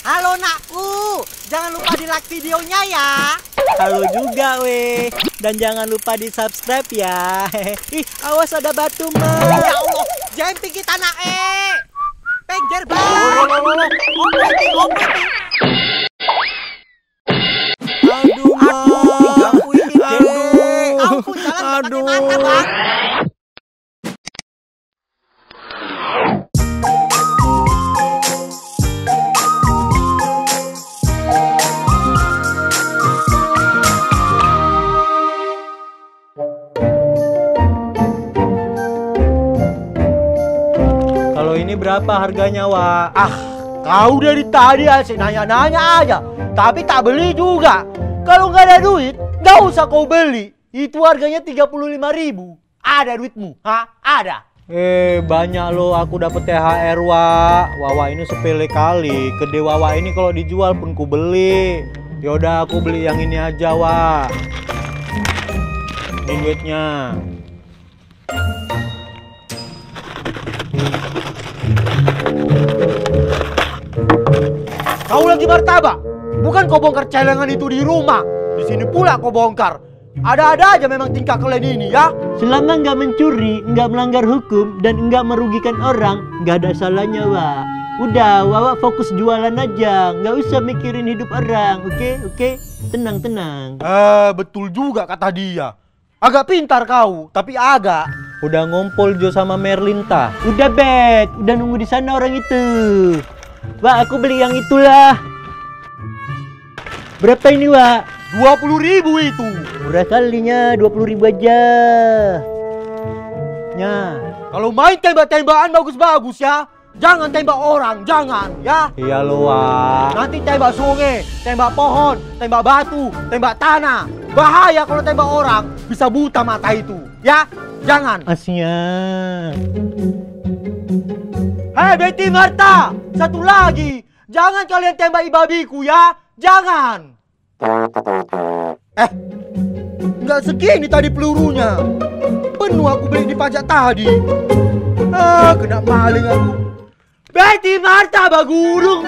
Halo nakku, jangan lupa di like videonya ya. Halo juga weh. Dan jangan lupa di subscribe ya. Ih, awas ada batu mah. Ya Allah, jemping kita nak Pengger bang. Operating. Aduh mah. Aku ini deh. Aku jalan pakai mata bang. Kalau ini berapa harganya, Wak? Kau dari tadi asik nanya-nanya aja, tapi tak beli juga. Kalau nggak ada duit, nggak usah kau beli. Itu harganya 35.000. Ada duitmu? Hah? Ada? Banyak loh aku dapet THR, Wak. Wawa ini sepele kali. Gede Wawa ini kalau dijual pun ku beli. Yaudah aku beli yang ini aja, Wak. Ini duitnya. Kau lagi martabak? Bukan kau bongkar celengan itu di rumah. Di sini pula kau bongkar. Ada-ada aja memang tingkah kalian ini ya. Selama nggak mencuri, nggak melanggar hukum, dan nggak merugikan orang, nggak ada salahnya, Wak. Udah, Wawa fokus jualan aja. Nggak usah mikirin hidup orang, oke? Tenang. Betul juga kata dia. Agak pintar kau, tapi agak. Udah ngumpul Jo sama Merlin tah? Udah, Bet. Udah nunggu di sana orang itu. Wak, aku beli yang itulah. Berapa ini, Wak? 20.000 itu. Murah kalinya, 20.000 aja. Nya. Kalau main tembak-tembakan bagus-bagus ya. Jangan tembak orang, jangan ya. Iya lo, Wak. Nanti tembak sungai, tembak pohon, tembak batu, tembak tanah. Bahaya kalau tembak orang, bisa buta mata itu. Ya, jangan. Asnya. Hei Betty Marta, satu lagi. Jangan kalian tembak babiku ya. Jangan. Nggak segini tadi pelurunya. Penuh aku beli di pajak tadi. Kena maling aku. Betty Marta bagurung.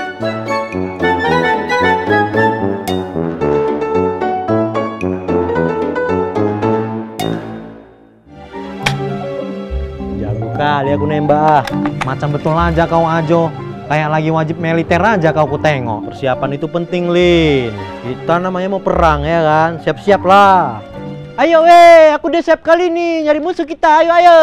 Jago kali aku nembak. Macam betul aja kau Ajo. Kayak lagi wajib militer aja kau ku tengok. Persiapan itu penting, Lin. Kita namanya mau perang ya kan. Siap-siap lah. Ayo aku udah siap kali nih nyari musuh kita. Ayo.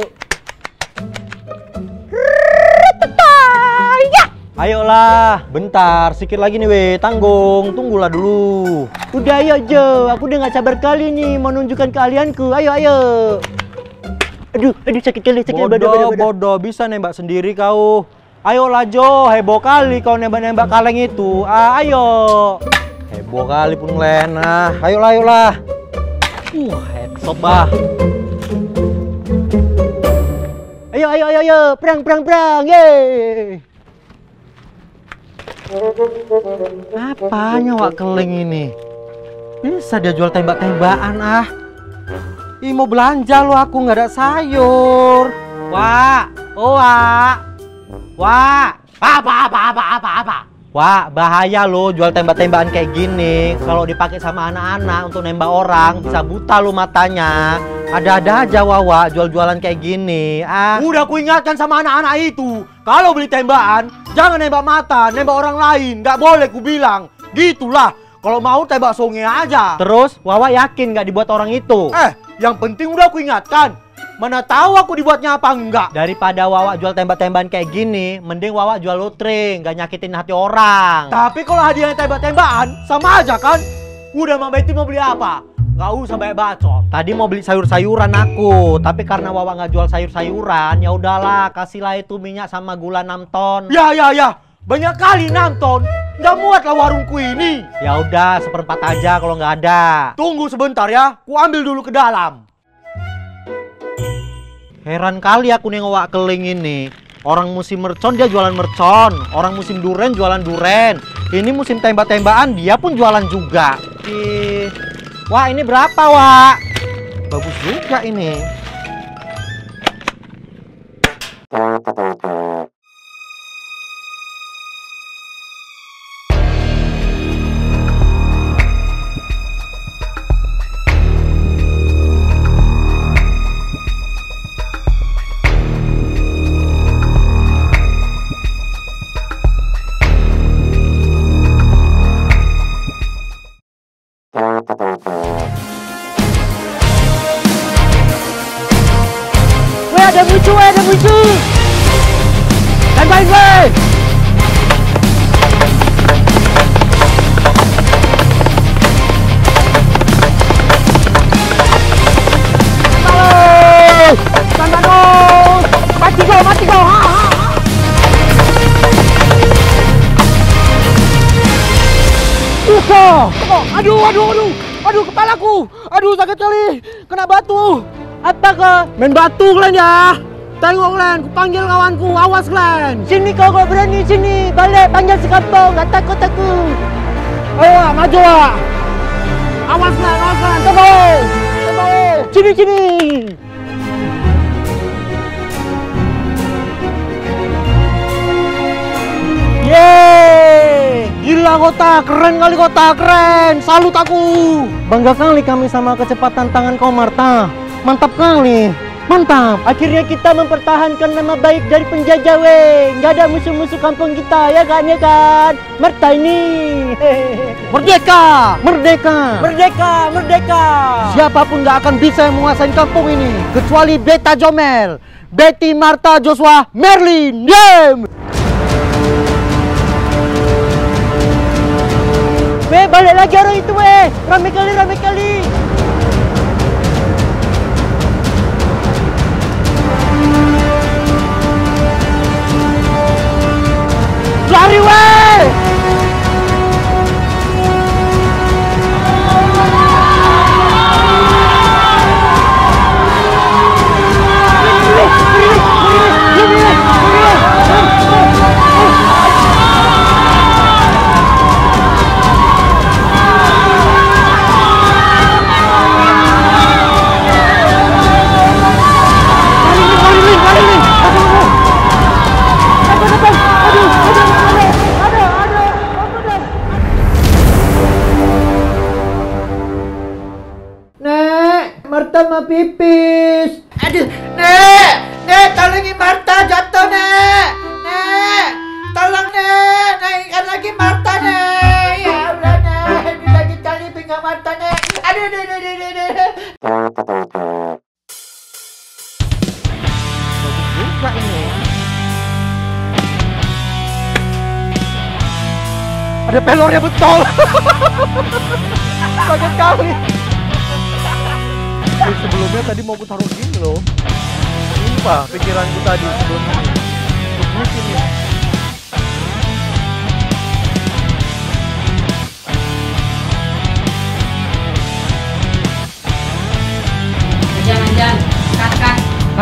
Ayolah, bentar, sedikit lagi nih tanggung, tunggulah dulu. Udah ayo Jo, aku udah gak sabar kali nih mau nunjukkan keahlianku. Ayo. Aduh sakit kali. Bodoh, bisa nembak sendiri kau. Ayolah Jo, heboh kali kau nembak-nembak kaleng itu. Ayo. Heboh kali pun Len. Ayolah. Headshot bah. Ayo, perang, yeay. Apanya Wak Keling ini? Bisa dia jual tembak-tembakan Ih, mau belanja lo aku nggak ada sayur. Wak, apa? Wak, bahaya lo jual tembak-tembakan kayak gini. Kalau dipakai sama anak-anak untuk nembak orang, bisa buta lo matanya. Ada-ada aja Wawa jual-jualan kayak gini. Udah aku ingatkan sama anak-anak itu. Kalau beli tembakan, jangan nembak mata, nembak orang lain. Nggak boleh ku bilang. Gitulah. Kalau mau tembak songe aja. Terus Wawa yakin nggak dibuat orang itu? Yang penting udah aku ingatkan. Mana tahu aku dibuatnya apa enggak. Daripada Wawa jual tembak-tembakan kayak gini, mending Wawa jual lotre, nggak nyakitin hati orang. Tapi kalau hadiahnya tembak-tembakan, sama aja kan? Udah Mak Betty mau beli apa? Nggak usah banyak bacot. Tadi mau beli sayur-sayuran aku, tapi karena Wawa nggak jual sayur-sayuran, ya udahlah, kasihlah itu minyak sama gula 6 ton. Ya. Banyak kali 6 ton. Nggak muat lah warungku ini. Ya udah, 1/4 aja kalau nggak ada. Tunggu sebentar ya, ku ambil dulu ke dalam. Heran kali aku nengok Wak Keling ini. Orang musim mercon dia jualan mercon, orang musim duren jualan duren. Ini musim tembak-tembakan dia pun jualan juga. Wah, ini berapa, Wak? Bagus juga ini. musuh, ada musuh. Standby, weh. Mati kau. Aduh, kepalaku. Aduh, sakit sekali. Kena batu. Apa kau? Main batu kalian ya. Tengok kalian, ku panggil kawanku. Awas kalian. Sini kau berani sini. Balik panggil sekampung. Gak takut aku. Ayo, maju lah. Awas kalian. Tunggu. Sini. Yeay. Gila kota, keren kali kota, keren. Salut aku. Bangga kali kami sama kecepatan tangan kau, Marta. Mantap kali. Mantap. Akhirnya kita mempertahankan nama baik dari penjajah, weh. Nggak ada musuh-musuh kampung kita, ya kan? Marta ini. Merdeka. Merdeka. Siapapun nggak akan bisa menguasai kampung ini kecuali Beta Jomel, Betty, Marta, Joshua, Merlin. Dem. Weh, balik lagi orang itu, weh. Rame kali. Lari, weh. Marta mau pipis. Aduh, Nek, tolongin Marta jatuh, Nek. Tolong, Nek, naikkan lagi Marta, Nek. Ya Allah, Nek, ini lagi tali pinggang Marta, Nek. Aduh. Buka ini. Ada pelornya betul. Sakit kali. Sebelumnya tadi mau ku taruh gini loh. Sumpah pikiranku tadi sebelumnya. Mungkin ya. Jangan. Cut.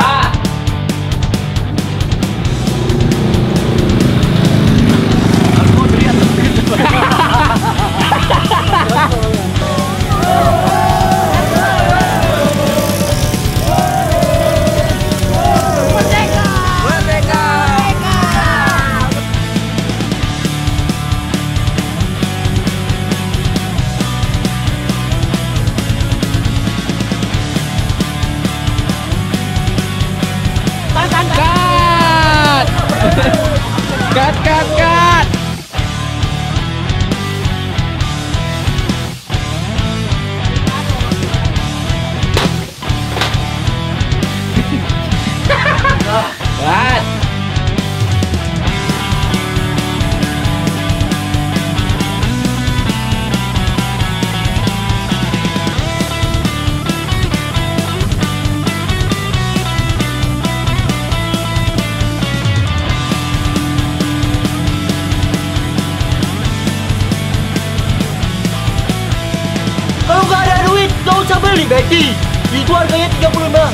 Cut. Cut. Kalau nggak ada duit, nggak usah beli, Betty. Itu harganya 35.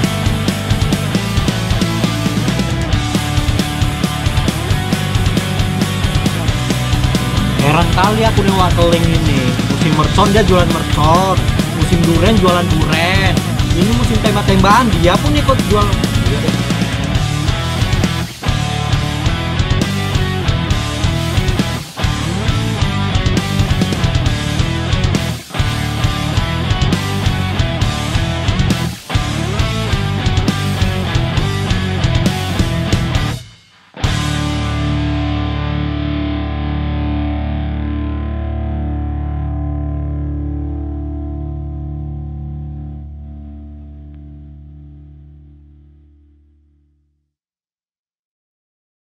Heran kali aku nih Wateling ini. Musim mercon dia jualan mercon, musim duren jualan duren. Ini musim tembak-tembakan dia pun ikut jual.